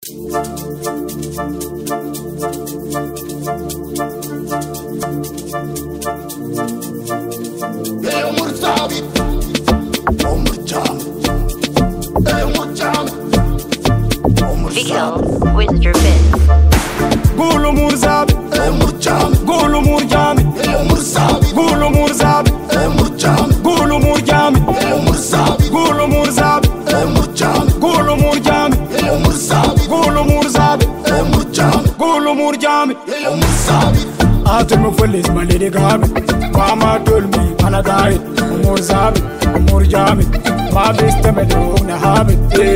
Omur Zabith, Omur Zabith, Omur Zabith, Omur Zabith. With your bit. Omur Zabith, Omur Zabith, Omur Zabith, Omur Zabith, Omur Zabith, Omur Zabith, Omur Zabith, Omur Zabith, Omur Zabith, Omur Zabith, Omur Zabith, Omur Zabith, Omur Zabith, Omur Zabith, Omur Zabith. Omur Zabith. Atum police my lady Gabi. Mama told me and I died. Omur Zabith, Omur Zabith. My best time I don't have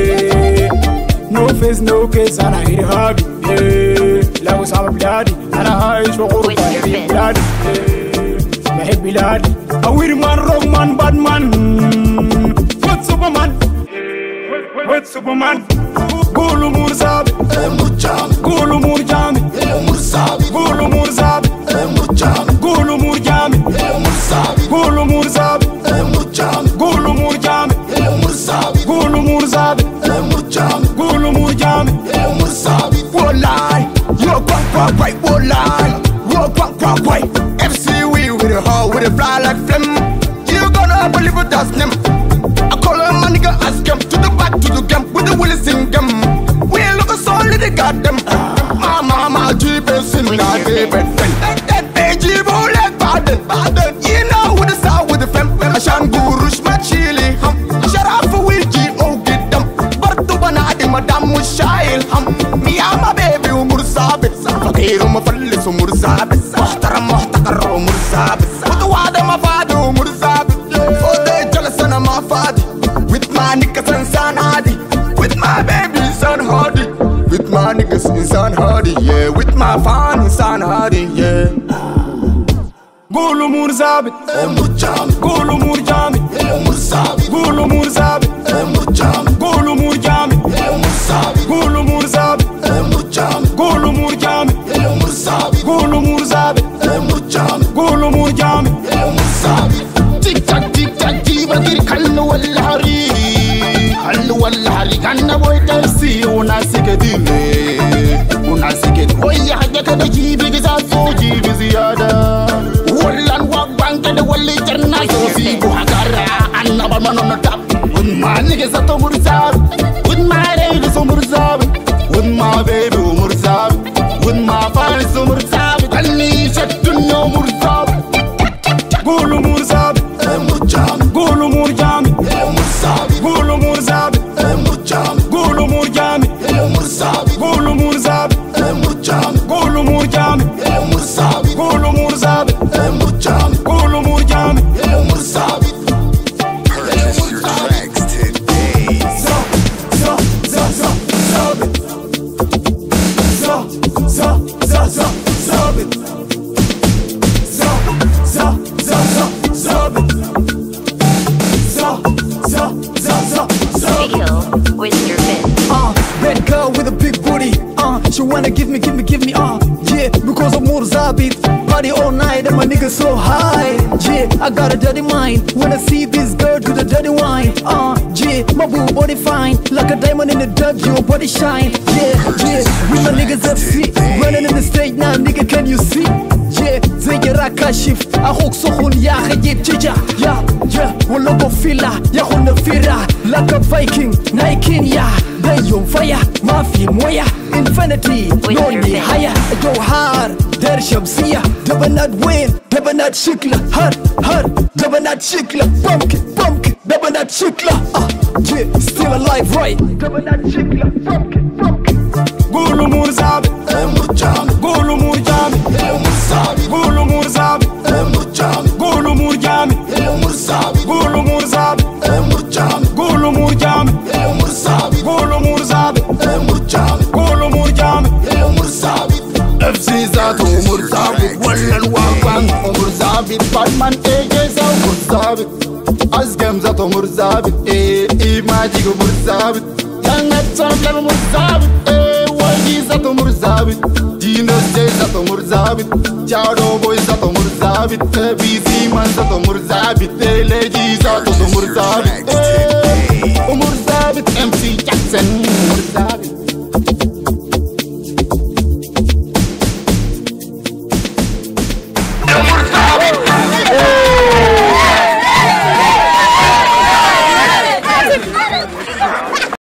it. No face, no case, and I hit a hobby. Love was our bloody, and I hide for all my bloody. My head bloody. A weird man, wrong man, bad man. What Superman? What Superman? Omur Zabith, Omur Zabith, Omur Zabith, Omur Zabith, Omur Zabith, Omur Zabith, Omur Zabith, Omur Zabith, Omur Zabith, Omur Zabith, Omur Zabith, Omur Zabith, Omur Zabith, Omur Zabith, Omur Zabith. Omur Zabith. Lie, you're quack, white, won't lie. You're quack, white. FC we with a hoe, with a fly like phlegm. You gonna believe it, that's them. I call a man, nigga, ask him to the back to the camp with the Willis in them. We look a solid, they got them. Mama, Jeep is in my favorite friend. That baby, like Baden. You know who the star with the femme. I shan't go rush my chili. Shut up for Wiki, oh, get them. But to banana, Madame was shy. Me, I'm a baby, Omur Zabith. Fakir, my fellas, Omur Zabith. Mahtar, Omur Zabith. Put the water, my father, Omur Zabith. For the jealous son of my father. With my niggas and son hardy. With my baby, son hardy. With my niggas in son hardy, yeah. With my fan in son hardy, yeah. Omur Zabith, Omur Zabith, Omur Zabith, Omur Zabith, Omur Zabith, Omur Zabith, Omur Zabith, Omur Zabith, Omur Zabith, Omur Zabith, Omur Zabith, Omur Zabith, Omur Zabith, Omur Zabith, Omur Zabith. Omur Zabith. Tic tac, jiba giri kallu wal hari ganna boy tersi una sikadile una sikad oya hajaka da jibi giza so jibi ziyada wallan wa banka da walli jarna so si bu hakara annaba manona tap un ma nige zato Omur Zabith un ma reide so Omur Zabith un ma baby Omur Zabith un ma fans Omur Zabith alli shatun Omur Zabith Omur Zabith, Omur Zabith, Omur Zabith, Omur Zabith, Omur Zabith, Omur Zabith, Omur Zabith, Omur Zabith, Omur Zabith, Omur Zabith, Omur Zabith, Omur Zabith, Omur Zabith, Omur Zabith, Omur Zabith. Omur Zabith. Purchase your tracks today. With your bit. That girl with a big booty, she wanna give me, yeah, because of Omur Zabith. Party all night and my nigga so high, yeah, I got a dirty mind. When I see this girl do the dirty wine, yeah, my boo body fine, like a diamond in the dark, your body shine, yeah, with my niggas FC, running in the stage now, nigga, can you see? Yeah, زي راكاشف أخوك سخون يا أخي جيب تجا يا ولا بفيلا يا خو نفيرا like a Viking نايكين يا ده يوم فيا ما في موية infinity نوني هيا go hard دار شمسية ده بنات وين ده بنات شكله هر ده بنات شكله بمك ده بنات شكله yeah still alive right ده بنات شكله بمك Omur Zabith, Omur Zabith, Omur Zabith, Omur Zabith, Omur Zabith, Omur Zabith, Omur Zabith, Omur Zabith, Omur Zabith, Omur Zabith, Omur Zabith, Omur Zabith, Omur Zabith, Omur Zabith, Omur Zabith. Omur Zabith. FC zato Omur Zabith wallan wa bang Omur Zabith Batman AJ Omur Zabith Azgam zato Omur Zabith magic Omur Zabith Yangat son Omur Zabith Wagi zato Omur Zabith Dino J zato Omur Zabith Chado boy zato Omur Zabith BC man zato Omur Zabith Leji zato Omur Zabith